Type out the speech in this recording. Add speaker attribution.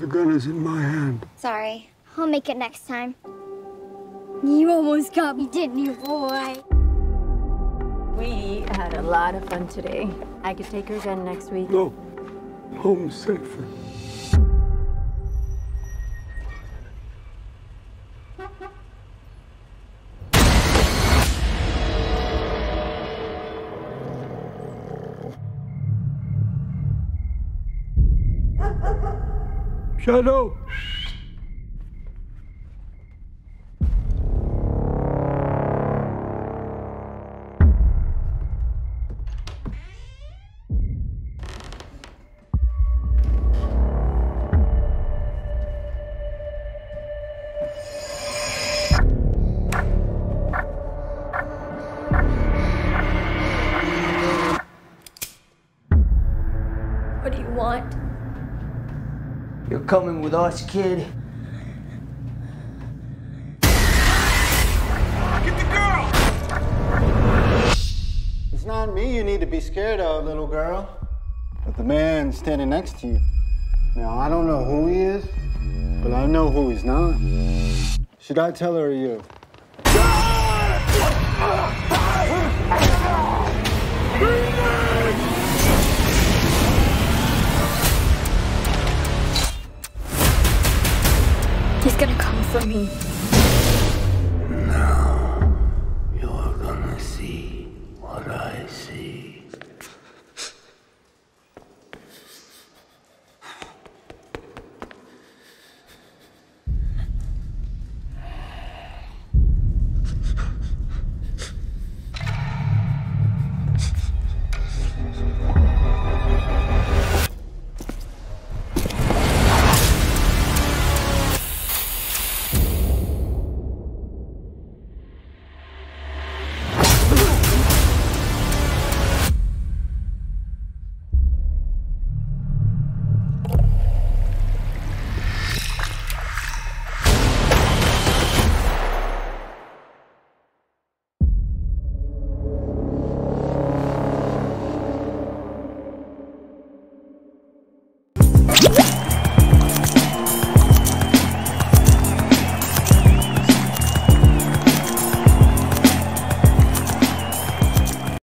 Speaker 1: The gun is in my hand.
Speaker 2: Sorry. I'll make it next time. You almost got me, didn't you, boy?
Speaker 3: We had a lot of fun today. I could take her again next week.
Speaker 1: No. Home's safer. Shadow!
Speaker 3: What do you want?
Speaker 4: You're coming with us, kid.
Speaker 5: Get the girl!
Speaker 6: It's not me you need to be scared of, little girl, but the man standing next to you. Now, I don't know who he is, but I know who he's not. Should I tell her or you?
Speaker 2: He's gonna come for me.